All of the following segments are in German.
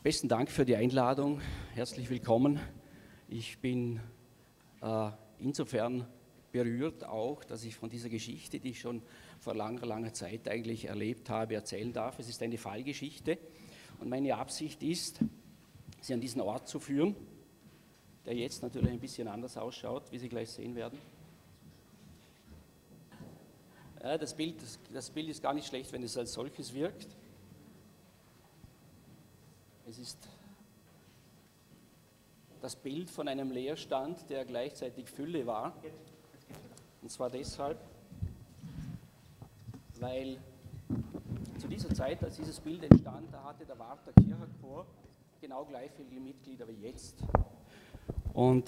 Besten Dank für die Einladung. Herzlich willkommen. Ich bin insofern berührt auch, dass ich von dieser Geschichte, die ich schon vor langer Zeit eigentlich erlebt habe, erzählen darf. Es ist eine Fallgeschichte und meine Absicht ist, Sie an diesen Ort zu führen, der jetzt natürlich ein bisschen anders ausschaut, wie Sie gleich sehen werden. Ja, das Bild ist gar nicht schlecht, wenn es als solches wirkt. Es ist das Bild von einem Leerstand, der gleichzeitig Fülle war. Und zwar deshalb, weil zu dieser Zeit, als dieses Bild entstand, da hatte der Warter Kirchenchor genau gleich viele Mitglieder wie jetzt. Und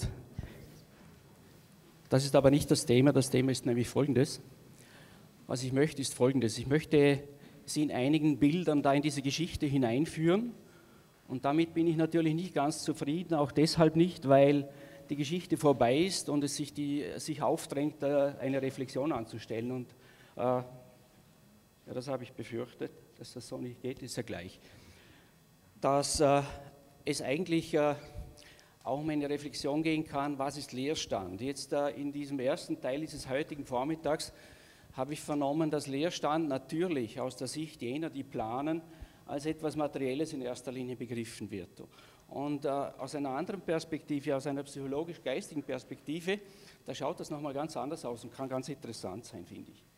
das ist aber nicht das Thema ist nämlich Folgendes. Was ich möchte, ist Folgendes. Ich möchte Sie in einigen Bildern da in diese Geschichte hineinführen. Und damit bin ich natürlich nicht ganz zufrieden, auch deshalb nicht, weil die Geschichte vorbei ist und es sich aufdrängt, eine Reflexion anzustellen. Und ja, das habe ich befürchtet, dass das so nicht geht, ist ja gleich. Dass es eigentlich auch um eine Reflexion gehen kann, was ist Leerstand? Jetzt in diesem ersten Teil dieses heutigen Vormittags habe ich vernommen, dass Leerstand natürlich aus der Sicht jener, die planen, als etwas Materielles in erster Linie begriffen wird. Und aus einer anderen Perspektive, aus einer psychologisch-geistigen Perspektive, da schaut das nochmal ganz anders aus und kann ganz interessant sein, finde ich.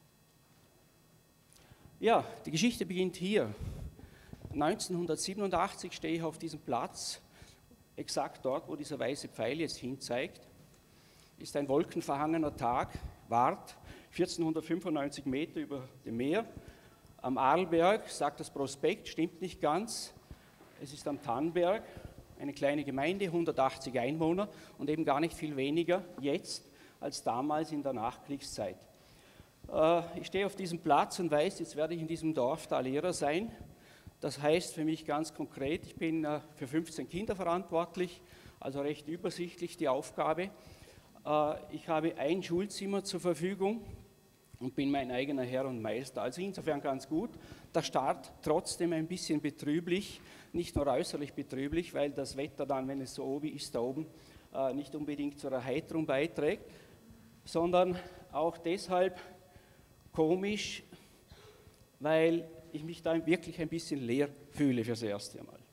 Ja, die Geschichte beginnt hier. 1987 stehe ich auf diesem Platz, exakt dort, wo dieser weiße Pfeil jetzt hinzeigt. Ist ein wolkenverhangener Tag, Wart, 1495 Meter über dem Meer. Am Arlberg, sagt das Prospekt, stimmt nicht ganz. Es ist am Tannberg, eine kleine Gemeinde, 180 Einwohner und eben gar nicht viel weniger jetzt als damals in der Nachkriegszeit. Ich stehe auf diesem Platz und weiß, jetzt werde ich in diesem Dorf da Lehrer sein. Das heißt für mich ganz konkret, ich bin für 15 Kinder verantwortlich, also recht übersichtlich die Aufgabe. Ich habe ein Schulzimmer zur Verfügung und bin mein eigener Herr und Meister. Also insofern ganz gut. Der Start trotzdem ein bisschen betrüblich, nicht nur äußerlich betrüblich, weil das Wetter dann, wenn es so oben ist, da oben, nicht unbedingt zur Erheiterung beiträgt, sondern auch deshalb komisch, weil ich mich da wirklich ein bisschen leer fühle fürs erste Mal.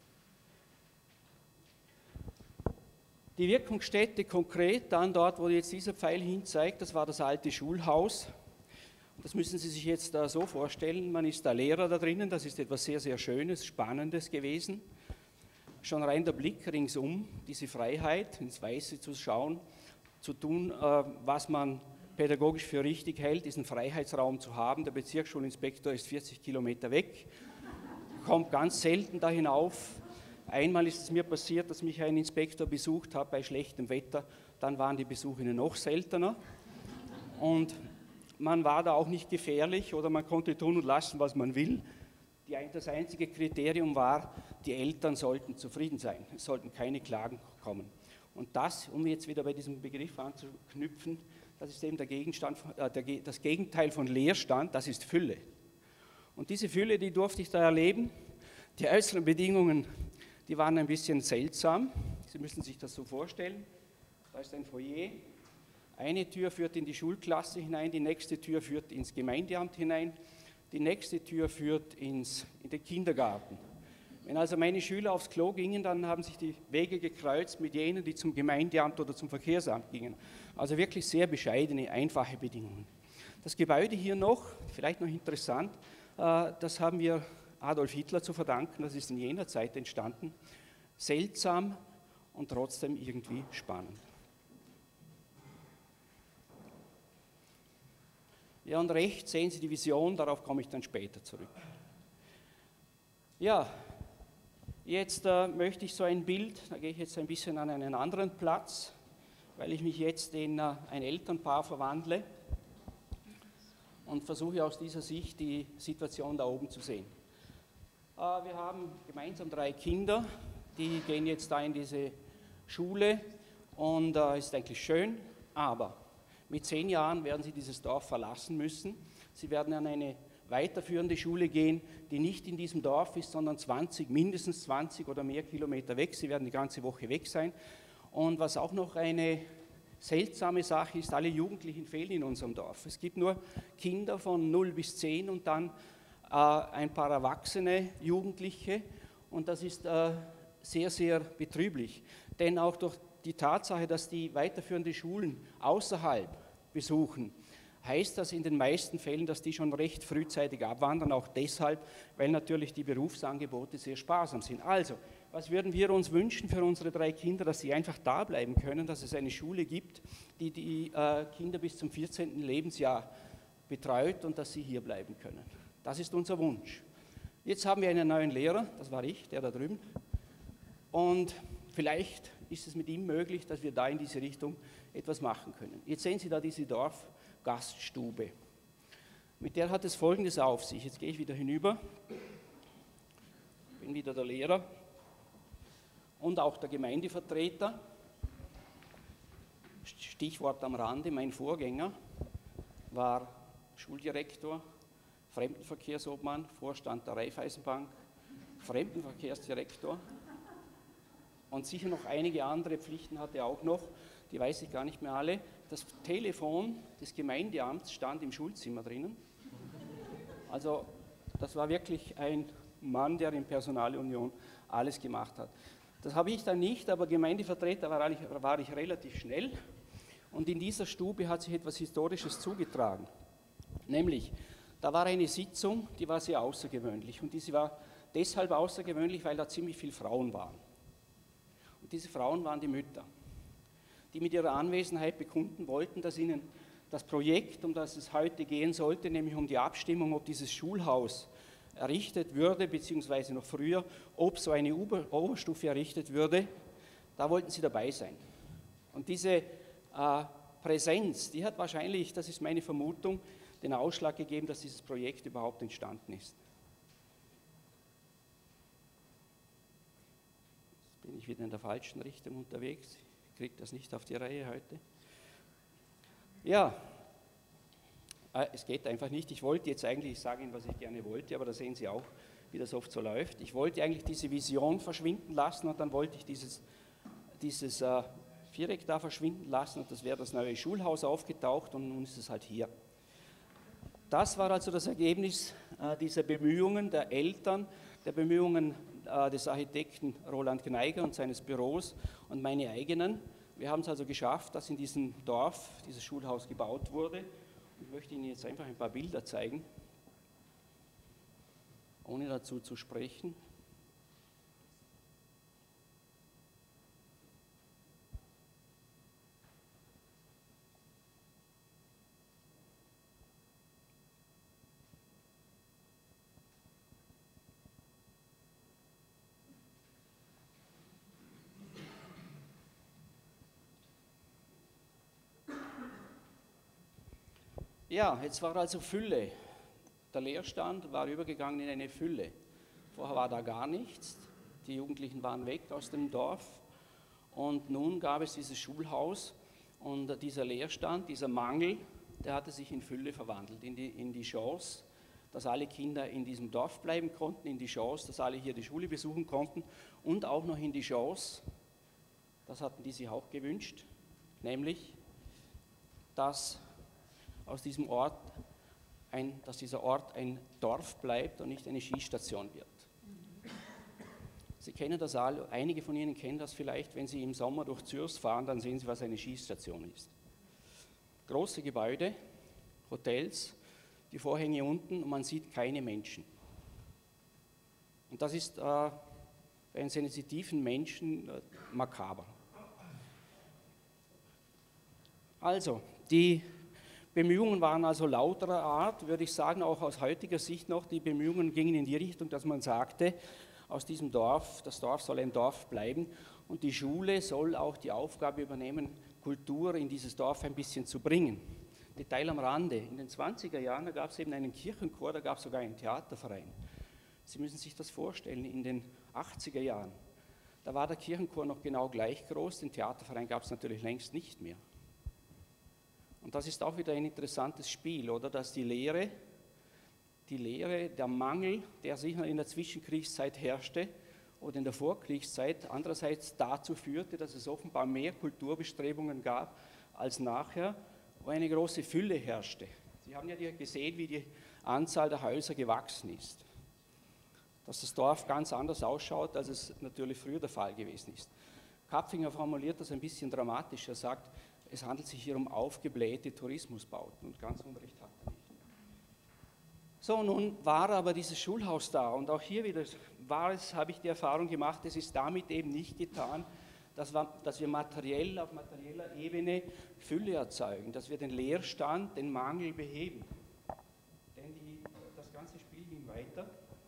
Die Wirkungsstätte konkret dann dort, wo jetzt dieser Pfeil hinzeigt, das war das alte Schulhaus. Das müssen Sie sich jetzt so vorstellen, man ist da Lehrer da drinnen, das ist etwas sehr, sehr Schönes, Spannendes gewesen. Schon rein der Blick ringsum, diese Freiheit, ins Weiße zu schauen, zu tun, was man pädagogisch für richtig hält, diesen Freiheitsraum zu haben. Der Bezirksschulinspektor ist 40 Kilometer weg, kommt ganz selten da hinauf. Einmal ist es mir passiert, dass mich ein Inspektor besucht hat bei schlechtem Wetter, dann waren die Besuche noch seltener. Und man war da auch nicht gefährlich oder man konnte tun und lassen, was man will. Das einzige Kriterium war, die Eltern sollten zufrieden sein. Es sollten keine Klagen kommen. Und das, um jetzt wieder bei diesem Begriff anzuknüpfen, das ist eben das Gegenteil von Leerstand, das ist Fülle. Und diese Fülle, die durfte ich da erleben. Die äußeren Bedingungen, die waren ein bisschen seltsam. Sie müssen sich das so vorstellen. Da ist ein Foyer. Eine Tür führt in die Schulklasse hinein, die nächste Tür führt ins Gemeindeamt hinein, die nächste Tür führt in den Kindergarten. Wenn also meine Schüler aufs Klo gingen, dann haben sich die Wege gekreuzt mit jenen, die zum Gemeindeamt oder zum Verkehrsamt gingen. Also wirklich sehr bescheidene, einfache Bedingungen. Das Gebäude hier noch, vielleicht noch interessant, das haben wir Adolf Hitler zu verdanken, das ist in jener Zeit entstanden. Seltsam und trotzdem irgendwie spannend. Ja, und rechts sehen Sie die Vision, darauf komme ich dann später zurück. Ja, jetzt möchte ich so ein Bild, da gehe ich jetzt ein bisschen an einen anderen Platz, weil ich mich jetzt in ein Elternpaar verwandle und versuche aus dieser Sicht die Situation da oben zu sehen. Wir haben gemeinsam 3 Kinder, die gehen jetzt da in diese Schule und ist eigentlich schön, aber mit 10 Jahren werden sie dieses Dorf verlassen müssen. Sie werden an eine weiterführende Schule gehen, die nicht in diesem Dorf ist, sondern mindestens 20 oder mehr Kilometer weg. Sie werden die ganze Woche weg sein. Und was auch noch eine seltsame Sache ist, alle Jugendlichen fehlen in unserem Dorf. Es gibt nur Kinder von 0 bis 10 und dann ein paar erwachsene Jugendliche. Und das ist sehr, sehr betrüblich. Denn auch durch die Tatsache, dass die weiterführende Schulen außerhalb besuchen, heißt das in den meisten Fällen, dass die schon recht frühzeitig abwandern, auch deshalb, weil natürlich die Berufsangebote sehr sparsam sind. Also, was würden wir uns wünschen für unsere 3 Kinder, dass sie einfach da bleiben können, dass es eine Schule gibt, die die Kinder bis zum 14. Lebensjahr betreut und dass sie hier bleiben können. Das ist unser Wunsch. Jetzt haben wir einen neuen Lehrer, das war ich, der da drüben, und vielleicht ist es mit ihm möglich, dass wir da in diese Richtung etwas machen können. Jetzt sehen Sie da diese Dorfgaststube. Mit der hat es Folgendes auf sich. Jetzt gehe ich wieder hinüber, bin wieder der Lehrer und auch der Gemeindevertreter. Stichwort am Rande, mein Vorgänger war Schuldirektor, Fremdenverkehrsobmann, Vorstand der Raiffeisenbank, Fremdenverkehrsdirektor und sicher noch einige andere Pflichten hatte er auch noch, die weiß ich gar nicht mehr alle. Das Telefon des Gemeindeamts stand im Schulzimmer drinnen. Also das war wirklich ein Mann, der in Personalunion alles gemacht hat. Das habe ich dann nicht, aber Gemeindevertreter war ich relativ schnell. Und in dieser Stube hat sich etwas Historisches zugetragen. Nämlich, da war eine Sitzung, die war sehr außergewöhnlich. Und diese war deshalb außergewöhnlich, weil da ziemlich viele Frauen waren. Und diese Frauen waren die Mütter, die mit ihrer Anwesenheit bekunden wollten, dass ihnen das Projekt, um das es heute gehen sollte, nämlich um die Abstimmung, ob dieses Schulhaus errichtet würde, beziehungsweise noch früher, ob so eine Oberstufe errichtet würde, da wollten sie dabei sein. Und diese Präsenz, die hat wahrscheinlich, das ist meine Vermutung, den Ausschlag gegeben, dass dieses Projekt überhaupt entstanden ist. Jetzt bin ich wieder in der falschen Richtung unterwegs. Ich kriege das nicht auf die Reihe heute. Ja, es geht einfach nicht. Ich wollte jetzt eigentlich sagen, was ich gerne wollte, aber da sehen Sie auch, wie das oft so läuft. Ich wollte eigentlich diese Vision verschwinden lassen und dann wollte ich dieses Viereck da verschwinden lassen und das wäre das neue Schulhaus aufgetaucht und nun ist es halt hier. Das war also das Ergebnis dieser Bemühungen der Eltern, der Bemühungen des Architekten Roland Gneiger und seines Büros und meine eigenen. Wir haben es also geschafft, dass in diesem Dorf dieses Schulhaus gebaut wurde. Ich möchte Ihnen jetzt einfach ein paar Bilder zeigen, ohne dazu zu sprechen. Ja, jetzt war also Fülle. Der Leerstand war übergegangen in eine Fülle. Vorher war da gar nichts. Die Jugendlichen waren weg aus dem Dorf. Und nun gab es dieses Schulhaus und dieser Leerstand, dieser Mangel, der hatte sich in Fülle verwandelt, in die Chance, dass alle Kinder in diesem Dorf bleiben konnten, in die Chance, dass alle hier die Schule besuchen konnten und auch noch in die Chance, das hatten die sich auch gewünscht, nämlich, dass aus diesem Ort dass dieser Ort ein Dorf bleibt und nicht eine Skistation wird. Sie kennen das alle, einige von Ihnen kennen das vielleicht, wenn Sie im Sommer durch Zürs fahren, dann sehen Sie, was eine Skistation ist. Große Gebäude, Hotels, die Vorhänge unten und man sieht keine Menschen. Und das ist für einen sensitiven Menschen makaber. Also, die Bemühungen waren also lauterer Art, würde ich sagen, auch aus heutiger Sicht noch. Die Bemühungen gingen in die Richtung, dass man sagte, aus diesem Dorf, das Dorf soll ein Dorf bleiben und die Schule soll auch die Aufgabe übernehmen, Kultur in dieses Dorf ein bisschen zu bringen. Detail am Rande, in den 20er Jahren, da gab es eben einen Kirchenchor, da gab es sogar einen Theaterverein. Sie müssen sich das vorstellen, in den 80er Jahren, da war der Kirchenchor noch genau gleich groß, den Theaterverein gab es natürlich längst nicht mehr. Und das ist auch wieder ein interessantes Spiel, oder? Dass die Lehre, die Lehre, der Mangel, der sicher in der Zwischenkriegszeit herrschte oder in der Vorkriegszeit, andererseits dazu führte, dass es offenbar mehr Kulturbestrebungen gab als nachher, wo eine große Fülle herrschte. Sie haben ja gesehen, wie die Anzahl der Häuser gewachsen ist. Dass das Dorf ganz anders ausschaut, als es natürlich früher der Fall gewesen ist. Kapfinger formuliert das ein bisschen dramatisch. Er sagt, es handelt sich hier um aufgeblähte Tourismusbauten und ganz Unrecht hat er nicht. So, nun war aber dieses Schulhaus da und auch hier wieder habe ich die Erfahrung gemacht, es ist damit eben nicht getan, dass wir materiell auf materieller Ebene Fülle erzeugen, dass wir den Leerstand, den Mangel beheben. Denn das Ganze Spiel ging weiter,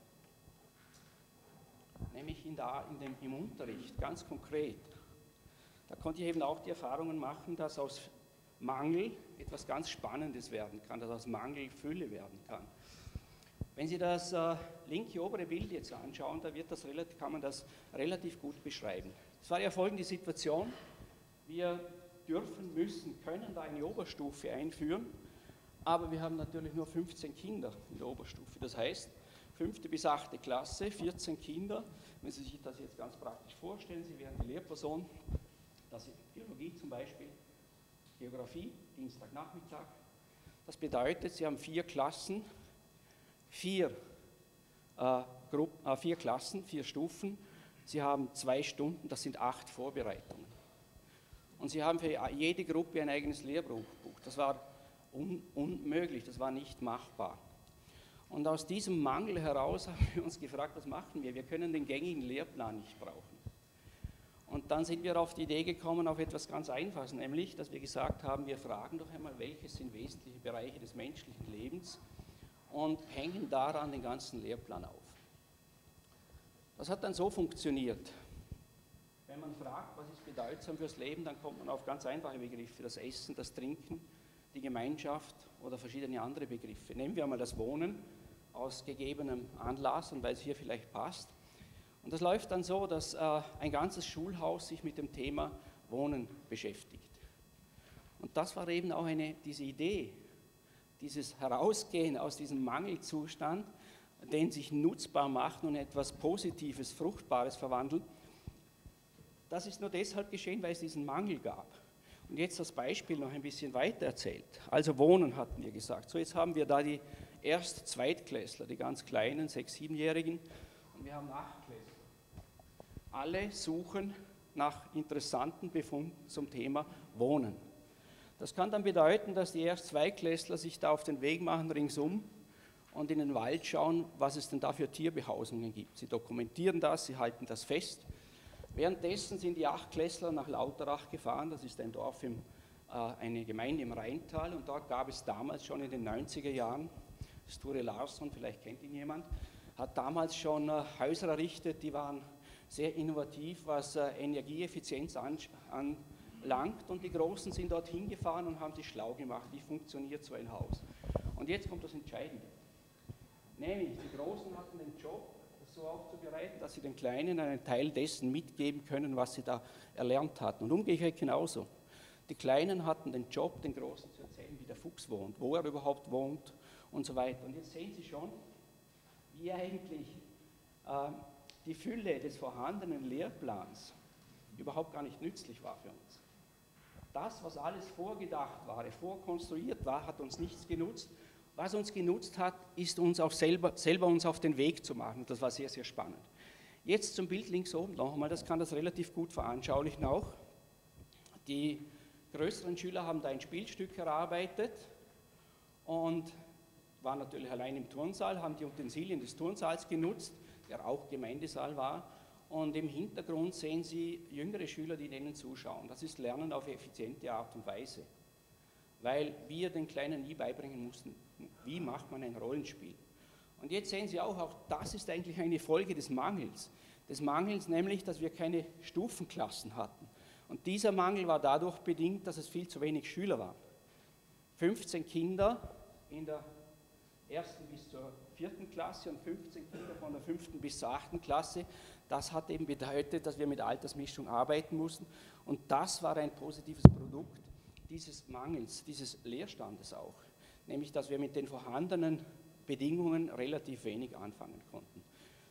nämlich im Unterricht, ganz konkret. Da konnte ich eben auch die Erfahrungen machen, dass aus Mangel etwas ganz Spannendes werden kann, dass aus Mangel Fülle werden kann. Wenn Sie das linke obere Bild jetzt anschauen, da kann man das relativ gut beschreiben. Es war ja folgende Situation: Wir dürfen, müssen, können da eine Oberstufe einführen, aber wir haben natürlich nur 15 Kinder in der Oberstufe. Das heißt, 5. bis 8. Klasse, 14 Kinder. Wenn Sie sich das jetzt ganz praktisch vorstellen, Sie wären die Lehrperson, das ist Biologie zum Beispiel, Geografie, Dienstagnachmittag. Das bedeutet, Sie haben 4 Klassen, 4 Klassen, 4 Stufen. Sie haben 2 Stunden, das sind 8 Vorbereitungen. Und Sie haben für jede Gruppe ein eigenes Lehrbuch. Das war unmöglich, das war nicht machbar. Und aus diesem Mangel heraus haben wir uns gefragt, was machen wir? Wir können den gängigen Lehrplan nicht brauchen. Und dann sind wir auf die Idee gekommen, auf etwas ganz Einfaches, nämlich, dass wir gesagt haben, wir fragen doch einmal, welches sind wesentliche Bereiche des menschlichen Lebens und hängen daran den ganzen Lehrplan auf. Das hat dann so funktioniert. Wenn man fragt, was ist bedeutsam fürs Leben, dann kommt man auf ganz einfache Begriffe, das Essen, das Trinken, die Gemeinschaft oder verschiedene andere Begriffe. Nehmen wir einmal das Wohnen aus gegebenem Anlass und weil es hier vielleicht passt. Und das läuft dann so, dass ein ganzes Schulhaus sich mit dem Thema Wohnen beschäftigt. Und das war eben auch diese Idee, dieses Herausgehen aus diesem Mangelzustand, den sich nutzbar machen und etwas Positives, Fruchtbares verwandeln. Das ist nur deshalb geschehen, weil es diesen Mangel gab. Und jetzt das Beispiel noch ein bisschen weiter erzählt. Also Wohnen hatten wir gesagt. So, jetzt haben wir da die Erst-, Zweitklässler, die ganz kleinen, 6-, 7-Jährigen, und wir haben 8-Klässler. Alle suchen nach interessanten Befunden zum Thema Wohnen. Das kann dann bedeuten, dass die Erst-, Zweitklässler sich da auf den Weg machen ringsum und in den Wald schauen, was es denn da für Tierbehausungen gibt. Sie dokumentieren das, sie halten das fest. Währenddessen sind die 8-Klässler nach Lauterach gefahren, das ist ein Dorf, eine Gemeinde im Rheintal, und dort gab es damals schon in den 90er Jahren, Sture Larsson, vielleicht kennt ihn jemand, hat damals schon Häuser errichtet, die waren sehr innovativ, was Energieeffizienz anlangt, und die Großen sind dort hingefahren und haben sich schlau gemacht, wie funktioniert so ein Haus. Und jetzt kommt das Entscheidende, nämlich die Großen hatten den Job, so aufzubereiten, dass sie den Kleinen einen Teil dessen mitgeben können, was sie da erlernt hatten. Und umgekehrt genauso. Die Kleinen hatten den Job, den Großen zu erzählen, wie der Fuchs wohnt, wo er überhaupt wohnt und so weiter. Und jetzt sehen Sie schon, wie eigentlich die Fülle des vorhandenen Lehrplans überhaupt gar nicht nützlich war für uns. Das, was alles vorgedacht war, vorkonstruiert war, hat uns nichts genutzt. Was uns genutzt hat, ist uns auch selber uns auf den Weg zu machen. Das war sehr, sehr spannend. Jetzt zum Bild links oben noch einmal, das kann das relativ gut veranschaulichen auch. Die größeren Schüler haben da ein Spielstück erarbeitet und waren natürlich allein im Turnsaal, haben die Utensilien des Turnsaals genutzt, der auch Gemeindesaal war. Und im Hintergrund sehen Sie jüngere Schüler, die denen zuschauen. Das ist Lernen auf effiziente Art und Weise, weil wir den Kleinen nie beibringen mussten, wie macht man ein Rollenspiel. Und jetzt sehen Sie auch das ist eigentlich eine Folge des Mangels. Des Mangels nämlich, dass wir keine Stufenklassen hatten. Und dieser Mangel war dadurch bedingt, dass es viel zu wenig Schüler waren. 15 Kinder in der 1. bis zur 4. Klasse und 15 Kinder von der 5. bis zur 8. Klasse. Das hat eben bedeutet, dass wir mit Altersmischung arbeiten mussten. Und das war ein positives Produkt dieses Mangels, dieses Leerstandes auch. Nämlich, dass wir mit den vorhandenen Bedingungen relativ wenig anfangen konnten.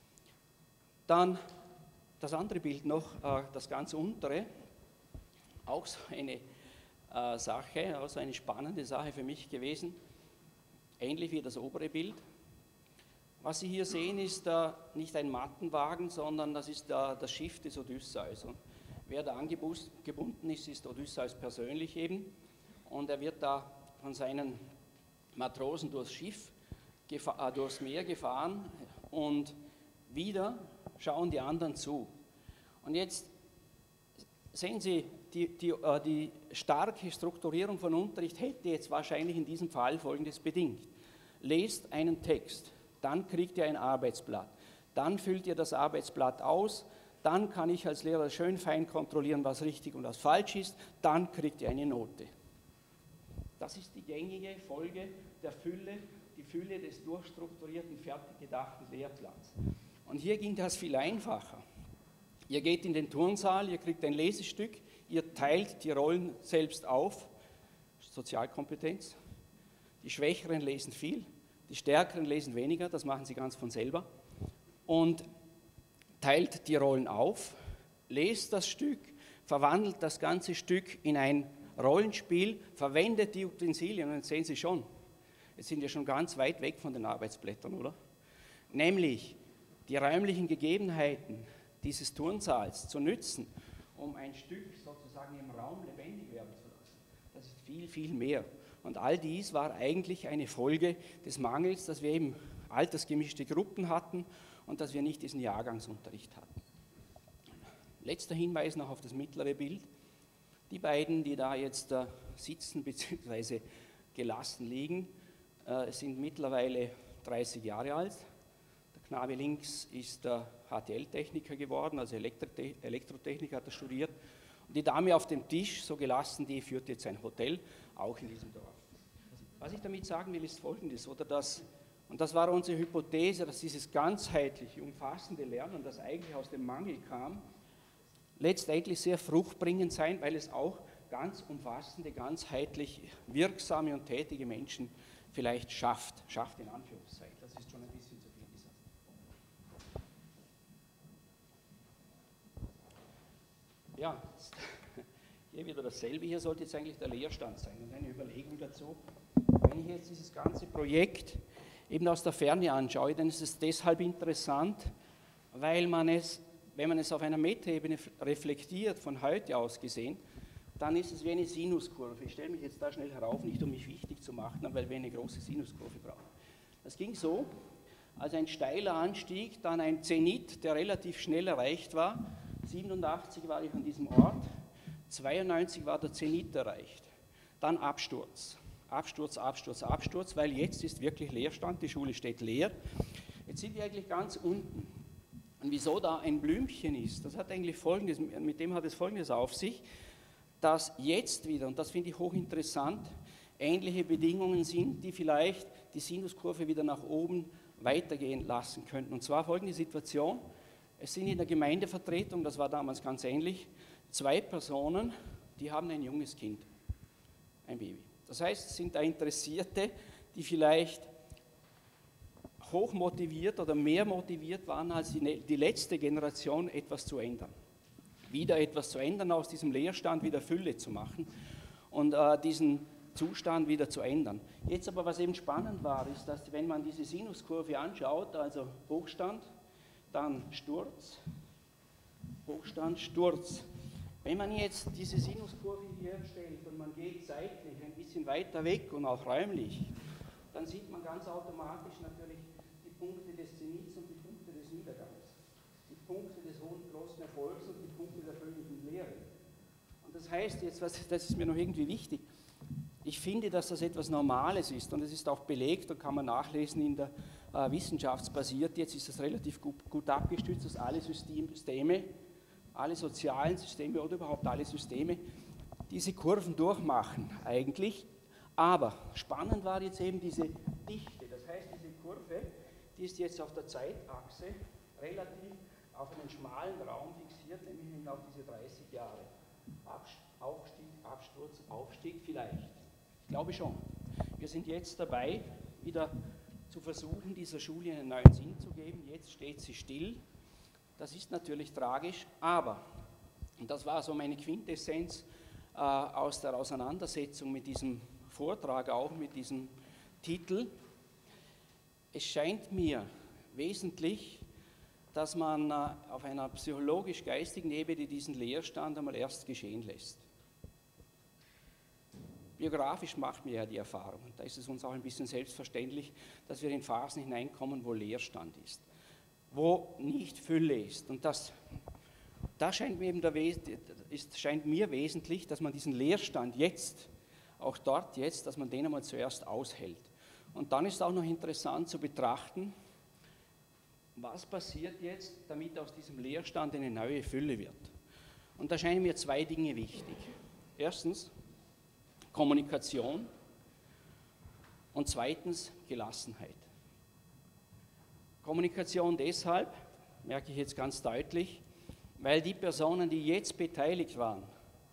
Dann das andere Bild noch, das ganz untere, auch so eine Sache, also eine spannende Sache für mich gewesen, ähnlich wie das obere Bild. Was Sie hier sehen, ist nicht ein Mattenwagen, sondern das ist das Schiff des Odysseus. Und wer da angebunden ist, ist Odysseus persönlich eben. Und er wird da von seinen Matrosen durchs Meer gefahren und wieder schauen die anderen zu. Und jetzt sehen Sie, die starke Strukturierung von Unterricht hätte jetzt wahrscheinlich in diesem Fall Folgendes bedingt. Lest einen Text, dann kriegt ihr ein Arbeitsblatt, dann füllt ihr das Arbeitsblatt aus, dann kann ich als Lehrer schön fein kontrollieren, was richtig und was falsch ist, dann kriegt ihr eine Note. Das ist die gängige Folge der Fülle, die Fülle des durchstrukturierten, fertig gedachten Lehrplans. Und hier ging das viel einfacher. Ihr geht in den Turnsaal, ihr kriegt ein Lesestück, ihr teilt die Rollen selbst auf, Sozialkompetenz. Die Schwächeren lesen viel, die Stärkeren lesen weniger, das machen sie ganz von selber. Und teilt die Rollen auf, lest das Stück, verwandelt das ganze Stück in ein Rollenspiel, verwendet die Utensilien, und jetzt sehen Sie schon, jetzt sind wir schon ganz weit weg von den Arbeitsblättern, oder? Nämlich die räumlichen Gegebenheiten dieses Turnsaals zu nützen, um ein Stück sozusagen im Raum lebendig werden zu lassen. Das ist viel, viel mehr. Und all dies war eigentlich eine Folge des Mangels, dass wir eben altersgemischte Gruppen hatten und dass wir nicht diesen Jahrgangsunterricht hatten. Letzter Hinweis noch auf das mittlere Bild. Die beiden, die da jetzt sitzen bzw. gelassen liegen, sind mittlerweile 30 Jahre alt. Der Knabe links ist HTL-Techniker geworden, also Elektrotechniker hat er studiert. Und die Dame auf dem Tisch, so gelassen, die führt jetzt ein Hotel, auch in diesem Dorf. Was ich damit sagen will, ist Folgendes, und das war unsere Hypothese, dass dieses ganzheitliche, umfassende Lernen, das eigentlich aus dem Mangel kam, letztendlich sehr fruchtbringend sein, weil es auch ganz umfassende, ganzheitlich wirksame und tätige Menschen vielleicht schafft in Anführungszeichen. Das ist schon ein bisschen zu viel gesagt. Ja, hier wieder dasselbe. Hier sollte jetzt eigentlich der Leerstand sein und eine Überlegung dazu. Wenn ich jetzt dieses ganze Projekt eben aus der Ferne anschaue, dann ist es deshalb interessant, weil man es, wenn man es auf einer Metaebene reflektiert, von heute aus gesehen, dann ist es wie eine Sinuskurve. Ich stelle mich jetzt da schnell herauf, nicht um mich wichtig zu machen, weil wir eine große Sinuskurve brauchen. Das ging so, also ein steiler Anstieg, dann ein Zenit, der relativ schnell erreicht war. 87 war ich an diesem Ort, 92 war der Zenit erreicht. Dann Absturz, Absturz, Absturz, Absturz, weil jetzt ist wirklich Leerstand, die Schule steht leer. Jetzt sind wir eigentlich ganz unten. Und wieso da ein Blümchen ist, das hat eigentlich Folgendes, mit dem hat es Folgendes auf sich, dass jetzt wieder, und das finde ich hochinteressant, ähnliche Bedingungen sind, die vielleicht die Sinuskurve wieder nach oben weitergehen lassen könnten. Und zwar folgende Situation, es sind in der Gemeindevertretung, das war damals ganz ähnlich, 2 Personen, die haben ein junges Kind, ein Baby. Das heißt, es sind da Interessierte, die vielleicht hochmotiviert oder mehr motiviert waren als die letzte Generation, etwas zu ändern. Wieder etwas zu ändern, aus diesem Leerstand wieder Fülle zu machen und diesen Zustand wieder zu ändern. Jetzt aber, was eben spannend war, ist, dass wenn man diese Sinuskurve anschaut, also Hochstand, dann Sturz, Hochstand, Sturz. Wenn man jetzt diese Sinuskurve hier stellt und man geht seitlich ein bisschen weiter weg und auch räumlich, dann sieht man ganz automatisch natürlich die Punkte des Zenits und die Punkte des Niedergangs, die Punkte des hohen großen Erfolgs und die Punkte der völligen Leere. Und das heißt jetzt, das ist mir noch irgendwie wichtig, ich finde, dass das etwas Normales ist und es ist auch belegt und kann man nachlesen in der wissenschaftsbasiert, jetzt ist das relativ gut abgestützt, dass alle Systeme, alle sozialen Systeme oder überhaupt alle Systeme diese Kurven durchmachen eigentlich, aber spannend war jetzt eben diese Dichte, das heißt diese Kurve, die ist jetzt auf der Zeitachse relativ auf einen schmalen Raum fixiert, nämlich auf diese 30 Jahre. Aufstieg, Absturz, Aufstieg vielleicht. Ich glaube schon. Wir sind jetzt dabei, wieder zu versuchen, dieser Schule einen neuen Sinn zu geben. Jetzt steht sie still. Das ist natürlich tragisch, aber, und das war so meine Quintessenz aus der Auseinandersetzung mit diesem Vortrag, auch mit diesem Titel, es scheint mir wesentlich, dass man auf einer psychologisch-geistigen Ebene diesen Leerstand einmal erst geschehen lässt. Biografisch macht man ja die Erfahrung, und da ist es uns auch ein bisschen selbstverständlich, dass wir in Phasen hineinkommen, wo Leerstand ist, wo nicht Fülle ist. Und das scheint mir wesentlich, dass man diesen Leerstand jetzt, auch dort jetzt, dass man den einmal zuerst aushält. Und dann ist auch noch interessant zu betrachten, was passiert jetzt, damit aus diesem Leerstand eine neue Fülle wird. Und da scheinen mir zwei Dinge wichtig. Erstens Kommunikation und zweitens Gelassenheit. Kommunikation deshalb, merke ich jetzt ganz deutlich, weil die Personen, die jetzt beteiligt waren,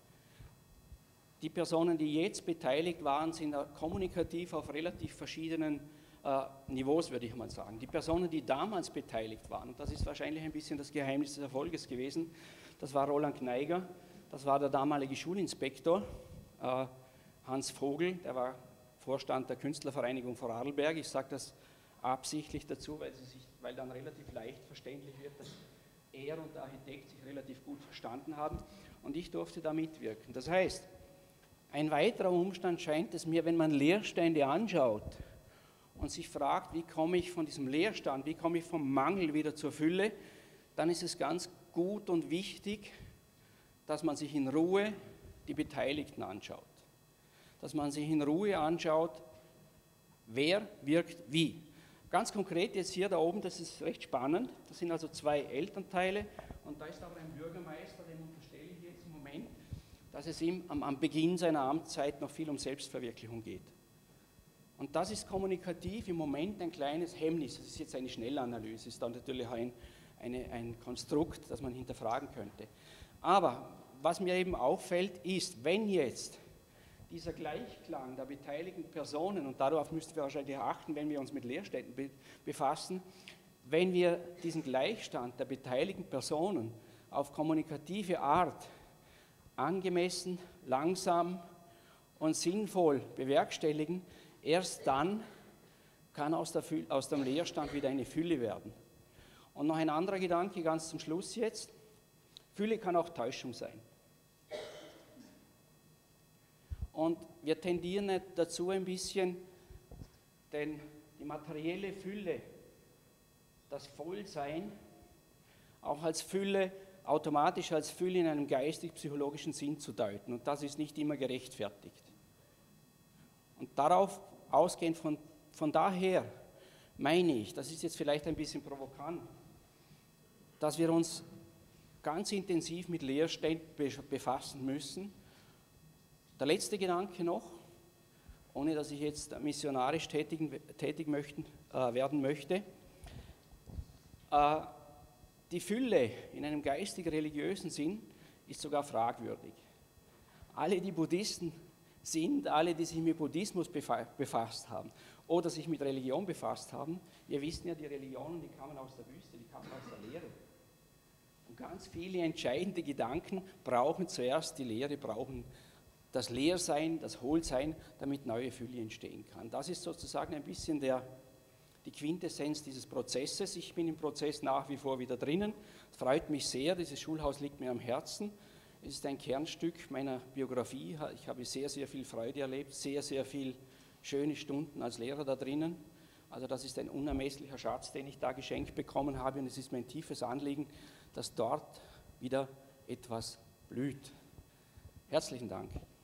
sind kommunikativ auf relativ verschiedenen Niveaus, würde ich mal sagen. Die Personen, die damals beteiligt waren, und das ist wahrscheinlich ein bisschen das Geheimnis des Erfolges gewesen, das war Roland Kneiger, das war der damalige Schulinspektor, Hans Vogel, der war Vorstand der Künstlervereinigung Vorarlberg. Ich sage das absichtlich dazu, weil dann relativ leicht verständlich wird, dass er und der Architekt sich relativ gut verstanden haben und ich durfte da mitwirken. Das heißt, ein weiterer Umstand scheint es mir, wenn man Leerstände anschaut und sich fragt, wie komme ich von diesem Leerstand, wie komme ich vom Mangel wieder zur Fülle, dann ist es ganz gut und wichtig, dass man sich in Ruhe die Beteiligten anschaut. Dass man sich in Ruhe anschaut, wer wirkt wie. Ganz konkret jetzt hier da oben, das ist recht spannend, das sind also zwei Elternteile und da ist aber ein Bürgermeister, dem unterstelle ich jetzt im Moment, dass es ihm am Beginn seiner Amtszeit noch viel um Selbstverwirklichung geht. Und das ist kommunikativ im Moment ein kleines Hemmnis, das ist jetzt eine Schnellanalyse, ist dann natürlich ein Konstrukt, das man hinterfragen könnte. Aber was mir eben auffällt, ist, wenn jetzt dieser Gleichklang der beteiligten Personen, und darauf müssten wir wahrscheinlich achten, wenn wir uns mit Leerständen befassen, wenn wir diesen Gleichstand der beteiligten Personen auf kommunikative Art angemessen, langsam und sinnvoll bewerkstelligen, erst dann kann aus dem Leerstand wieder eine Fülle werden. Und noch ein anderer Gedanke ganz zum Schluss jetzt, Fülle kann auch Täuschung sein. Und wir tendieren dazu ein bisschen, denn die materielle Fülle, das Vollsein, auch als Fülle, automatisch als Fülle in einem geistig-psychologischen Sinn zu deuten. Und das ist nicht immer gerechtfertigt. Und darauf ausgehend von daher meine ich, das ist jetzt vielleicht ein bisschen provokant, dass wir uns ganz intensiv mit Leerständen befassen müssen. Der letzte Gedanke noch, ohne dass ich jetzt missionarisch tätig werden möchte. Die Fülle in einem geistig-religiösen Sinn ist sogar fragwürdig. Alle, die Buddhisten sind, alle, die sich mit Buddhismus befasst haben oder sich mit Religion befasst haben, wir wissen ja, die Religionen, die kamen aus der Wüste, die kamen aus der Lehre. Und ganz viele entscheidende Gedanken brauchen zuerst die Lehre, brauchen das Leersein, das Hohlsein, damit neue Fülle entstehen kann. Das ist sozusagen ein bisschen die Quintessenz dieses Prozesses. Ich bin im Prozess nach wie vor wieder drinnen. Es freut mich sehr, dieses Schulhaus liegt mir am Herzen. Es ist ein Kernstück meiner Biografie. Ich habe sehr, sehr viel Freude erlebt, sehr, sehr viele schöne Stunden als Lehrer da drinnen. Also das ist ein unermesslicher Schatz, den ich da geschenkt bekommen habe und es ist mein tiefes Anliegen, dass dort wieder etwas blüht. Herzlichen Dank.